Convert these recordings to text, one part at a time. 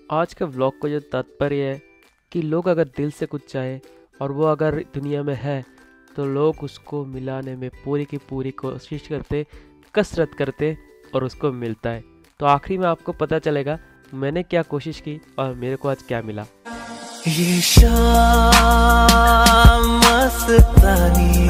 आज के व्लॉग का जो तात्पर्य है कि लोग अगर दिल से कुछ चाहे और वो अगर दुनिया में है तो लोग उसको मिलाने में पूरी की पूरी कोशिश करते, कसरत करते और उसको मिलता है। तो आखिरी में आपको पता चलेगा मैंने क्या कोशिश की और मेरे को आज क्या मिला। ये शाम मस्तानी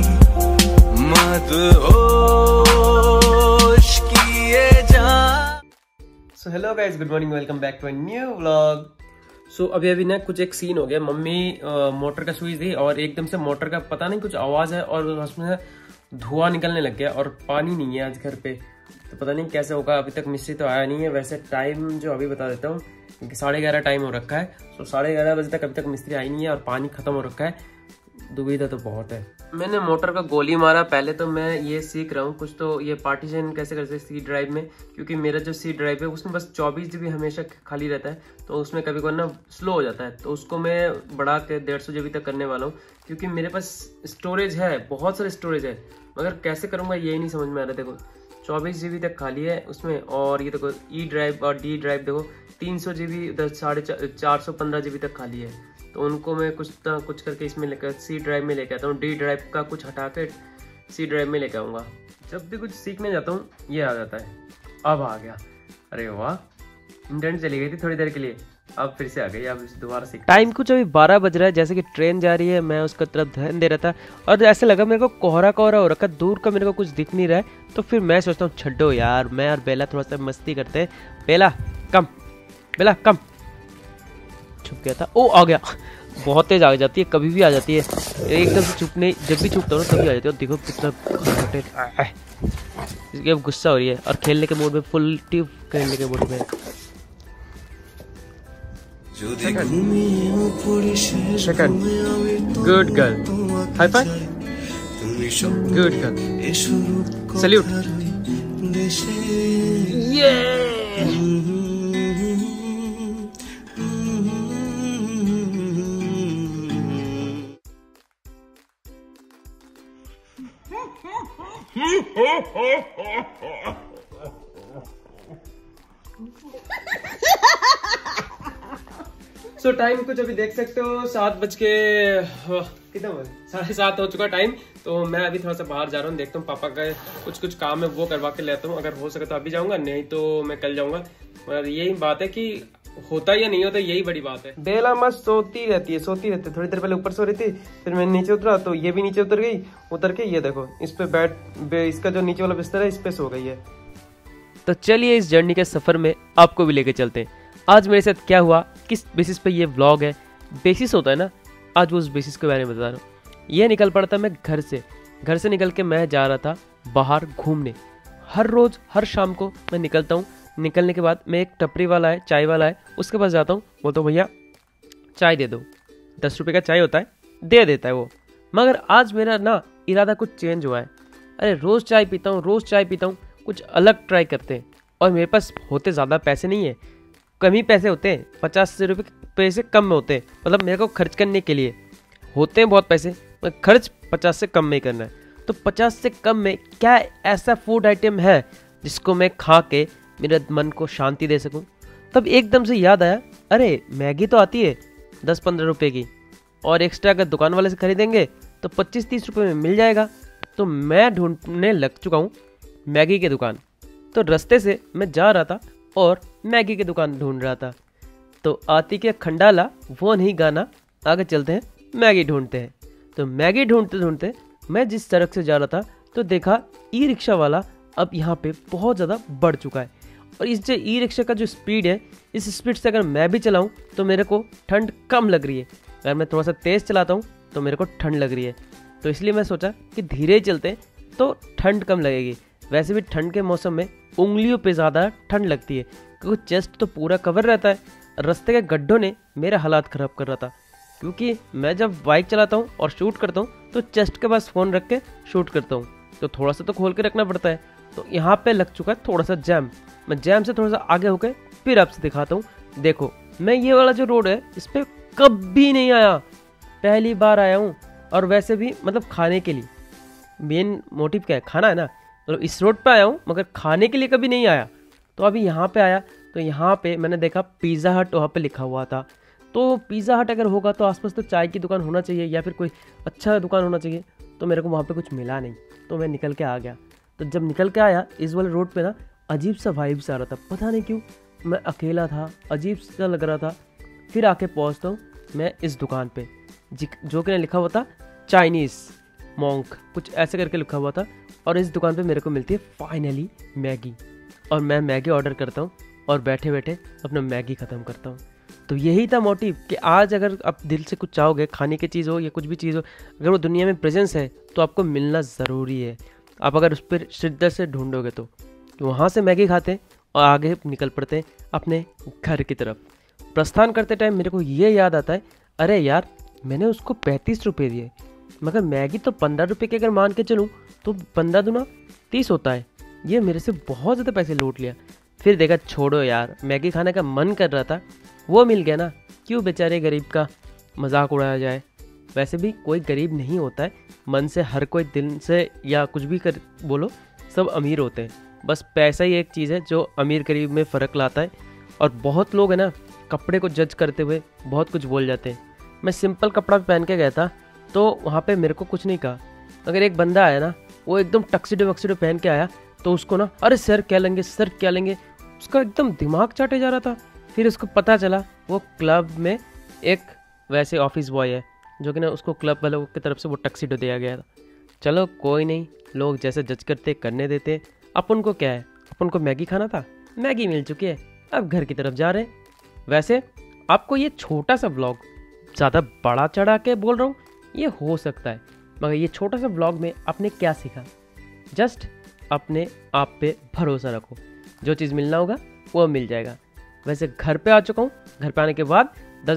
मदहोश किए जा। So hello guys, good morning, welcome back to a new vlog. So अभी ना कुछ एक सीन हो गया। मम्मी मोटर का स्विच दी और एकदम से मोटर का पता नहीं कुछ आवाज है और उसमें धुआं निकलने लग गया और पानी नहीं है आज घर पे। तो पता नहीं कैसे होगा, अभी तक मिस्त्री तो आया नहीं है। वैसे टाइम जो अभी बता देता हूँ क्योंकि 11:30 टाइम हो रखा है। सो 11:30 बजे तक अभी तक मिस्त्री आई नहीं है और पानी खत्म हो रखा है। दुविधा तो बहुत है। मैंने मोटर का गोली मारा। पहले तो मैं ये सीख रहा हूँ कुछ, तो ये पार्टीशन कैसे करते हैं सी ड्राइव में, क्योंकि मेरा जो सी ड्राइव है उसमें बस 24 GB हमेशा खाली रहता है, तो उसमें कभी कभी ना स्लो हो जाता है। तो उसको मैं बढ़ा के 150 GB तक करने वाला हूँ, क्योंकि मेरे पास स्टोरेज है, बहुत सारे स्टोरेज है, मगर कैसे करूँगा यही नहीं समझ में आ रहा। देखो 24 GB तक खाली है उसमें, और ये देखो ई ड्राइव और डी ड्राइव देखो 300 GB, 415 GB तक खाली है। तो उनको मैं कुछ ना कुछ करके इसमें लेकर सी ड्राइव में लेकर आता हूँ। डी ड्राइव का कुछ हटा के सी ड्राइव में लेकर आऊँगा। जब भी कुछ सीखने जाता हूँ ये आ जाता है। अब आ गया, अरे वाह, इंटरनेट चली गई थी थोड़ी देर के लिए, अब फिर से आ गई। अब दोबारा सीख। टाइम कुछ अभी 12 बज रहा है, जैसे कि ट्रेन जा रही है। मैं उसका तरफ ध्यान दे रहा था और ऐसे लगा मेरे को कोहरा कोहरा हो रखा, दूर का मेरे को कुछ दिख नहीं रहा है। तो फिर मैं सोचता हूँ छड्डो यार, मैं और बेला थोड़ा सा मस्ती करते हैं। बेला कम, बेला कम। छुप गया था, ओ आ गया। बहुत तेज आ जाती है, कभी भी आ जाती है, एकदम से छुपने, जब भी छुपता हूँ तभी आ जाती है। और देखो कितना इसकी अब गुस्सा हो रही है और खेलने के मूड में, फुल टीव खेलने के मूड में। Second, good girl, high five, good girl, salute, ये। सो टाइम कुछ अभी देख सकते हो 7 बज के कितना, 7:30 हो चुका टाइम। तो मैं अभी थोड़ा सा बाहर जा रहा हूँ, देखता हूँ पापा का कुछ काम है वो करवा के लेता हूँ। अगर हो सके तो अभी जाऊंगा, नहीं तो मैं कल जाऊंगा। मगर यही बात है कि होता या नहीं होता, यही बड़ी बात है। बेला मस्त सोती रहती है। थोड़ी देर पहले ऊपर सो रही थी, फिर मैं नीचे उतरा तो ये भी नीचे उतर गई। उतर के ये देखो इस पे इसका जो नीचे वाला बिस्तर है इस पे सो गई है। तो चलिए इस जर्नी के सफर में आपको भी लेके चलते हैं। आज मेरे साथ क्या हुआ, किस बेसिस पे ये व्लॉग है, बेसिस होता है ना, आज वो उस बेसिस के बारे में बता रहा हूँ। ये निकल पड़ा था मैं घर से निकल के मैं जा रहा था बाहर घूमने। हर रोज हर शाम को मैं निकलता हूँ। निकलने के बाद मैं एक टपरी वाला है, चाय वाला है, उसके पास जाता हूँ। बोलता हूँ भैया चाय दे दो। 10 रुपये का चाय होता है, दे देता है वो। मगर आज मेरा ना इरादा कुछ चेंज हुआ है। अरे रोज़ चाय पीता हूँ, कुछ अलग ट्राई करते हैं। और मेरे पास होते ज़्यादा पैसे नहीं है, कम ही पैसे होते हैं, 50 रुपये पैसे कम में होते हैं। मतलब मेरे को खर्च करने के लिए होते हैं बहुत पैसे, मगर खर्च 50 से कम में ही करना है। तो 50 से कम में क्या ऐसा फूड आइटम है जिसको मैं खा के मेरे मन को शांति दे सकूं। तब एकदम से याद आया, अरे मैगी तो आती है 10-15 रुपये की, और एक्स्ट्रा अगर दुकान वाले से खरीदेंगे तो 25-30 रुपये में मिल जाएगा। तो मैं ढूंढने लग चुका हूँ मैगी की दुकान। तो रास्ते से मैं जा रहा था और मैगी की दुकान ढूंढ रहा था। तो आती के खंडाला वो नहीं गाना, आगे चलते हैं मैगी ढूंढते हैं। तो मैगी ढूंढते ढूंढते मैं जिस सड़क से जा रहा था तो देखा ई रिक्शा वाला अब यहाँ पे बहुत ज़्यादा बढ़ चुका है। और इस जो ई रिक्शा का जो स्पीड है, इस स्पीड से अगर मैं भी चलाऊँ तो मेरे को ठंड कम लग रही है। अगर मैं थोड़ा सा तेज़ चलाता हूँ तो मेरे को ठंड लग रही है। तो इसलिए मैं सोचा कि धीरे चलते हैं तो ठंड कम लगेगी। वैसे भी ठंड के मौसम में उंगलियों पे ज़्यादा ठंड लगती है, क्योंकि चेस्ट तो पूरा कवर रहता है। रास्ते के गड्ढों ने मेरा हालात ख़राब कर रहा था, क्योंकि मैं जब बाइक चलाता हूँ और शूट करता हूँ तो चेस्ट के पास फ़ोन रख के शूट करता हूँ, तो थोड़ा सा तो खोल के रखना पड़ता है। तो यहाँ पे लग चुका है थोड़ा सा जैम। मैं जैम से थोड़ा सा आगे होकर फिर आपसे दिखाता हूँ। देखो मैं ये वाला जो रोड है इस पर कभी नहीं आया, पहली बार आया हूँ। और वैसे भी मतलब खाने के लिए, मेन मोटिव क्या है, खाना है ना। मतलब इस रोड पे आया हूँ मगर खाने के लिए कभी नहीं आया। तो अभी यहाँ पे आया तो यहाँ पे मैंने देखा पिज़्ज़ा हट वहाँ पे लिखा हुआ था। तो पिज़्ज़ा हट अगर होगा तो आसपास तो चाय की दुकान होना चाहिए या फिर कोई अच्छा दुकान होना चाहिए। तो मेरे को वहाँ पे कुछ मिला नहीं, तो मैं निकल के आ गया। तो जब निकल के आया इस वाले रोड पे ना अजीब सा वाइब्स आ रहा था, पता नहीं क्यों। मैं अकेला था, अजीब सा लग रहा था। फिर आके पहुँचता हूँ मैं इस दुकान पे जो कि लिखा हुआ था चाइनीज़ मॉन्क, कुछ ऐसे करके लिखा हुआ था। और इस दुकान पे मेरे को मिलती है फाइनली मैगी, और मैं मैगी ऑर्डर करता हूँ और बैठे बैठे अपना मैगी ख़त्म करता हूँ। तो यही था मोटिव कि आज अगर आप दिल से कुछ चाहोगे, खाने की चीज़ हो या कुछ भी चीज़ हो, अगर वो दुनिया में प्रेजेंस है तो आपको मिलना ज़रूरी है। आप अगर उस पर शिद्दत से ढूंढोगे तो वहाँ से मैगी खाते हैं और आगे निकल पड़ते हैं अपने घर की तरफ। प्रस्थान करते टाइम मेरे को ये याद आता है, अरे यार मैंने उसको 35 रुपये दिए, मगर मैगी तो 15 रुपये की अगर मान के चलूँ तो 15 दूना 30 होता है। ये मेरे से बहुत ज़्यादा पैसे लूट लिया। फिर देखा छोड़ो यार, मैगी खाने का मन कर रहा था, वो मिल गया ना, क्यों बेचारे गरीब का मजाक उड़ाया जाए। वैसे भी कोई गरीब नहीं होता है, मन से हर कोई दिल से या कुछ भी कर बोलो सब अमीर होते हैं। बस पैसा ही एक चीज़ है जो अमीर गरीब में फ़र्क लाता है। और बहुत लोग है ना कपड़े को जज करते हुए बहुत कुछ बोल जाते हैं। मैं सिंपल कपड़ा पहन के गया था तो वहाँ पे मेरे को कुछ नहीं कहा। अगर एक बंदा आया ना, वो एकदम टक्सीडो वक्सीडो पहन के आया तो उसको ना अरे सर क्या लेंगे, सर क्या लेंगे, उसका एकदम दिमाग चाटे जा रहा था। फिर उसको पता चला वो क्लब में एक वैसे ऑफिस बॉय है जो कि ना उसको क्लब वालों की तरफ से वो टक्सीडो दिया गया था। चलो कोई नहीं, लोग जैसे जज करते करने देते, अपन को क्या है, अपन को मैगी खाना था, मैगी मिल चुकी है, अब घर की तरफ जा रहे हैं। वैसे आपको ये छोटा सा व्लॉग, ज़्यादा बड़ा चढ़ा के बोल रहा हूँ ये हो सकता है, मगर ये छोटा सा व्लॉग में आपने क्या सीखा, जस्ट अपने आप पे भरोसा रखो, जो चीज़ मिलना होगा वो मिल जाएगा। वैसे घर पे आ चुका हूँ, घर पे आने के बाद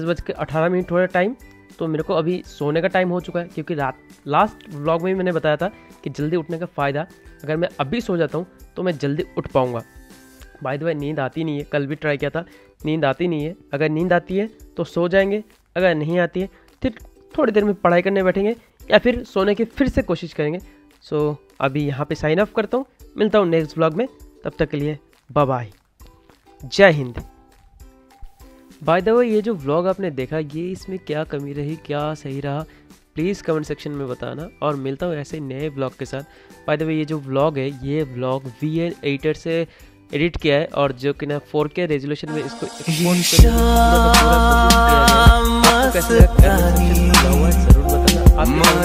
10:18 हो रहा टाइम, तो मेरे को अभी सोने का टाइम हो चुका है, क्योंकि लास्ट व्लॉग में भी मैंने बताया था कि जल्दी उठने का फ़ायदा, अगर मैं अभी सो जाता हूँ तो मैं जल्दी उठ पाऊँगा। बाय द वे नींद आती नहीं है, कल भी ट्राई किया था, नींद आती नहीं है। अगर नींद आती है तो सो जाएंगे, अगर नहीं आती है फिर थोड़ी देर में पढ़ाई करने बैठेंगे या फिर सोने की फिर से कोशिश करेंगे। सो अभी यहाँ पे साइन ऑफ करता हूँ, मिलता हूँ नेक्स्ट व्लॉग में, तब तक के लिए बाय बाय, जय हिंद। बाय द वे ये जो व्लॉग आपने देखा, ये इसमें क्या कमी रही, क्या सही रहा, प्लीज़ कमेंट सेक्शन में बताना, और मिलता हूँ ऐसे नए व्लॉग के साथ। बाय द वे ये जो व्लॉग है, ये व्लॉग VN एडिटर से एडिट किया है, और जो कि ना 4K रेजोल्यूशन में इसको एक्सपोर्ट जरूर बताना।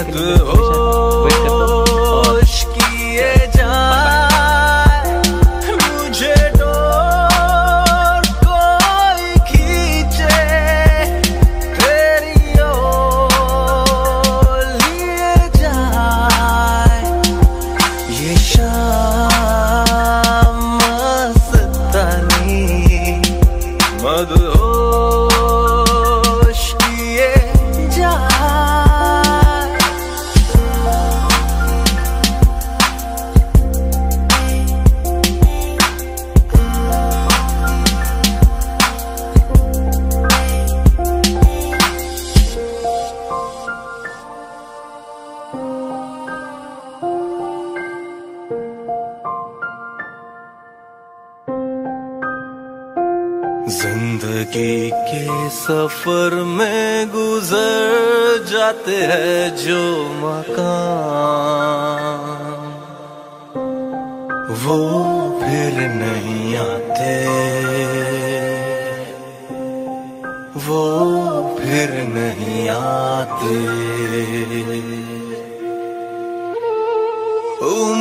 जिंदगी के सफर में गुजर जाते हैं जो मकाम, वो फिर नहीं आते, वो फिर नहीं आते।